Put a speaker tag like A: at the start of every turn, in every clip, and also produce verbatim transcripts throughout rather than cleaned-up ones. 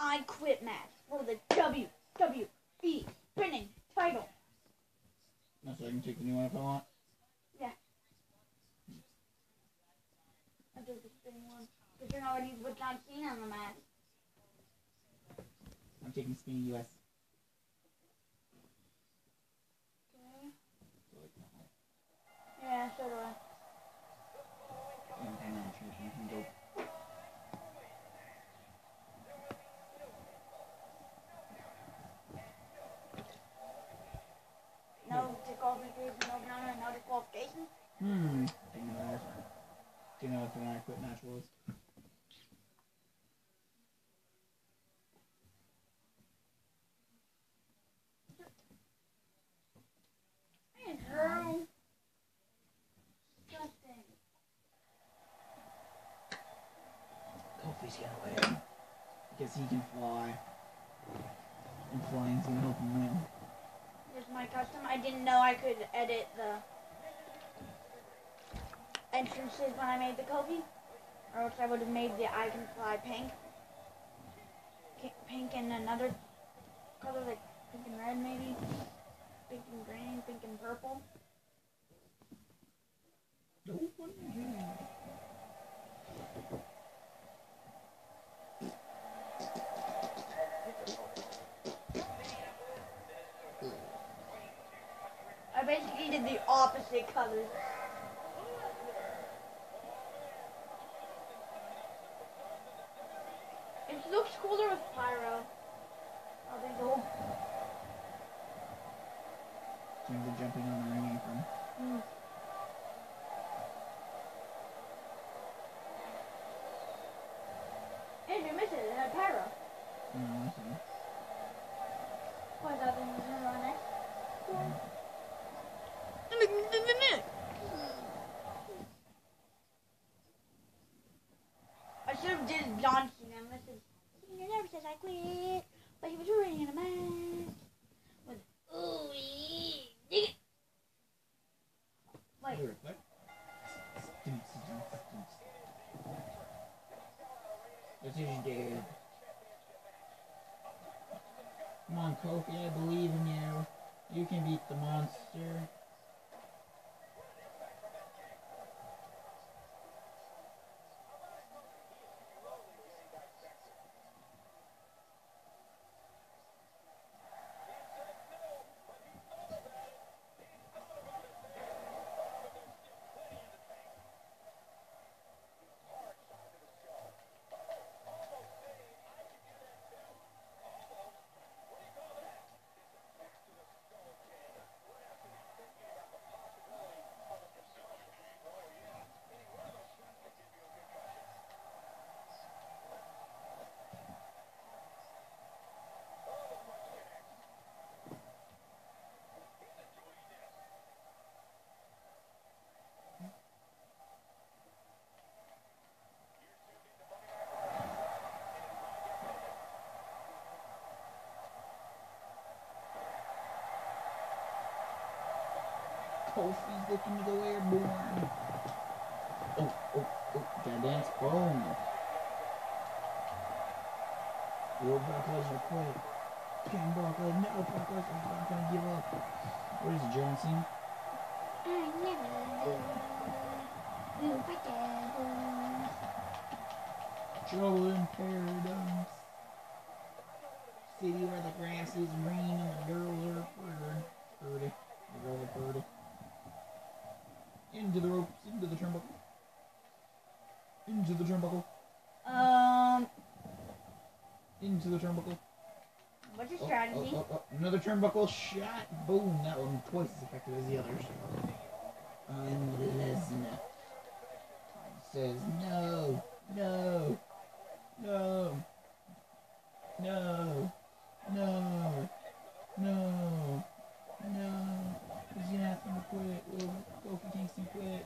A: I Quit match for the W W E winning title.
B: No, so I can take the new one if I want?
A: Yeah. I'll do the spinning one. Because you're already with John Cena on the match.
B: I'm taking Spinning U S.
A: Okay. Yeah, so do I.
B: And hang on, you can go.
A: No disqualification, no counter, no disqualification?
B: Hmm. Didn't know that. Didn't know what the I Quit match was.
A: Andrew. Disgusting.
B: Kofi's gonna win. Because he can fly. And flying's gonna help him win.
A: Here's my custom. I didn't know I could edit the entrances when I made the Kofi. Or else I would have made the I Can Fly pink. Pink and another color, like pink and red maybe. Pink and green, pink and purple. I basically did the opposite colors. It looks cooler with pyro. Oh, they go.
B: Seems like jumping on the ring apron.
A: Mm. Andrew missed it. It had pyro.
B: No, I see.
A: Oh, I thought it was going to run it. I should have did John Cena. Listen, Cena never says I quit, but he was already in a match with ooh wee dig it. Wait.
B: Wait, what? That's what you did. Come on, Kofi, I believe in you. You can beat the monster. Kofi's looking to go airborne. Oh, oh, oh, gotta dance. Boom. Will Brock Lesnar quit? Can Brock Lesnar? No, Brock Lesnar's not gonna give up. What is it, John Cena?
A: I never will forget.
B: Trouble in Paradise. City where the grass is green and the girls are pretty. Pretty. The girls are pretty. Into the ropes, into the turnbuckle. Into the turnbuckle.
A: Um,
B: Into the turnbuckle.
A: what's your
B: Oh,
A: strategy?
B: oh, oh, oh. Another turnbuckle shot. Boom. That one twice as effective as the others. And Lesnar says no, no, no, no, no, no, no. He's gonna have to quit. Will Kofi Kingston quit?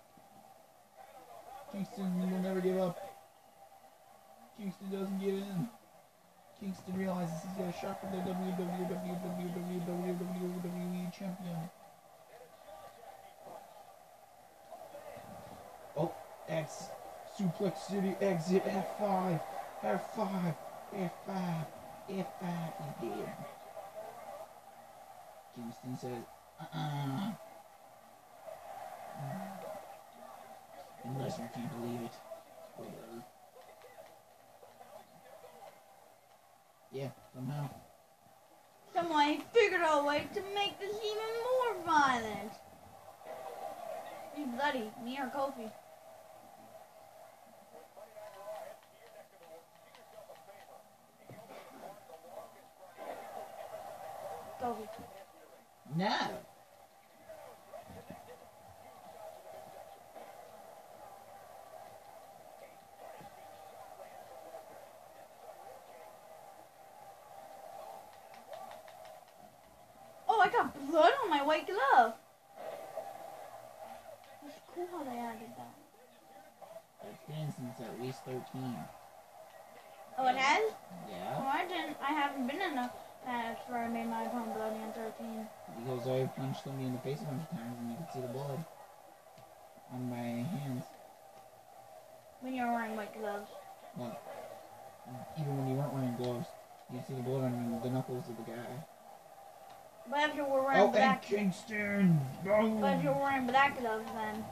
B: Kingston will never give up. Kingston doesn't give in. Kingston realizes he's got a shot for the W W E champion. Oh, X Suplex City exit F five. F five. F five. F five is dead. Kingston says, uh-uh. And Lesnar can't believe it. Whatever. Yeah, somehow.
A: Some way, figured out a way to make this even more violent. He's bloody, me or Kofi. Kofi.
B: No.
A: Oh, I got blood on my white glove. It's cool how they added that.
B: It's been since at least thirteen.
A: Oh, it has?
B: Yeah.
A: Oh, I didn't. I haven't been in a match where I made my opponent bloody on thirteen.
B: Because I punched somebody in the face a bunch of times and you could see the blood on my hands.
A: When you were wearing white gloves.
B: Well, even when you weren't wearing gloves, you could see the blood on the knuckles of the guy.
A: But if you were wearing
B: Oh, and
A: black,
B: Kingston! Boom!
A: but if you were wearing black gloves, then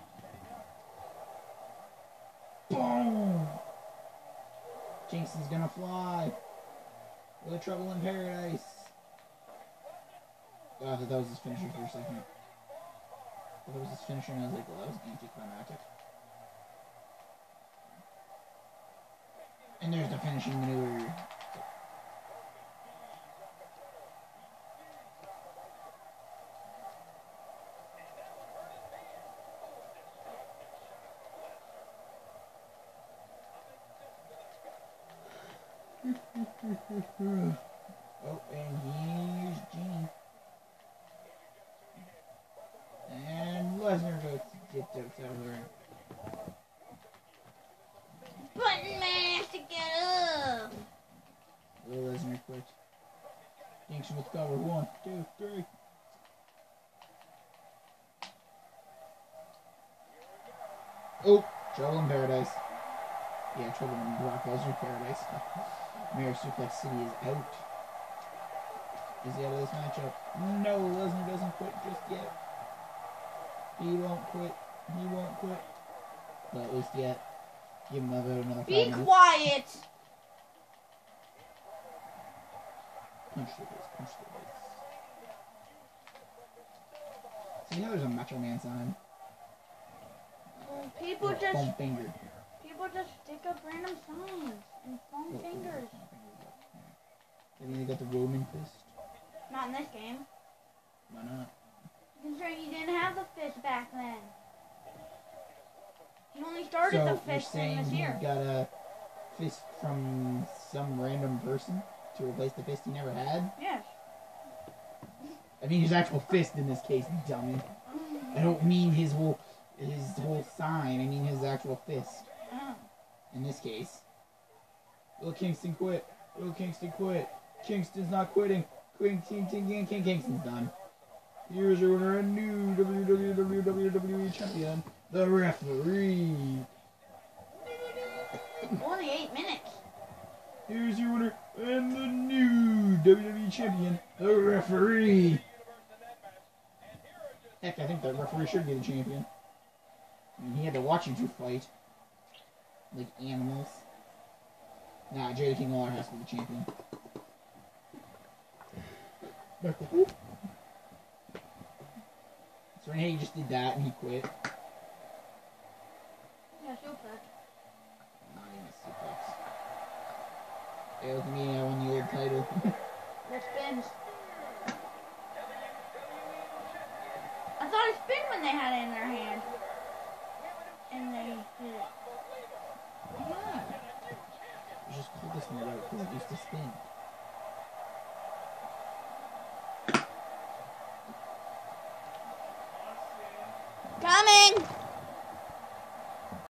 B: Boom! Kingston's gonna fly. With a trouble in paradise. Oh, I thought that was his finisher for a second. I thought that was his finisher, and I was like, well, that was anticlimactic. And there's the finishing maneuver. Oh, and here's Gene. And Lesnar goes to get outside of the ring.
A: button mash to get up.
B: Will Lesnar quit. Kingston with cover. One, two, three. Oh, trouble in paradise. Yeah, trouble in Brock Lesnar paradise. Mayor Suplex City is out. Is he out of this matchup? No, Lesnar doesn't quit just yet. He won't quit. He won't quit. But at least yet. Give him another, another five
A: Be
B: minutes.
A: quiet.
B: Punch the face, punch the face. See, now there's a Macho Man sign.
A: Well, people
B: Or a
A: just
B: foam finger.
A: people just stick up random signs and foam
B: Oh, oh,
A: fingers.
B: foam finger, yeah. And then they got the Roman fist.
A: Not in this game.
B: Why not?
A: Considering you didn't have the fist back then. He only started
B: so
A: the
B: you're
A: fist in
B: saying
A: this
B: he
A: year.
B: got a fist from some random person to replace the fist he never had?
A: Yes.
B: I mean his actual fist in this case, dummy. I don't mean his whole his whole sign. I mean his actual fist.
A: Oh.
B: In this case. Will Kingston quit? Will Kingston quit? Kingston's not quitting. King, King, King, King, King, Kingston's done. Here's your winner, a new W W E champion, the referee.
A: Only eight minutes.
B: Here's your winner, and the new W W E champion, the referee. Heck, I think the referee should be the champion. I mean, he had to watch you two fight. Like animals. Nah, Jerry King Lawler has to be the champion. So Renee just did that and he quit.
A: Yeah, suplex.
B: Not even a suplex. Hey, look at me, I won the old title.
A: The spins. I thought it spin when they had it in their hand. And they did it.
B: Yeah. It's just called this in the right because it used to spin.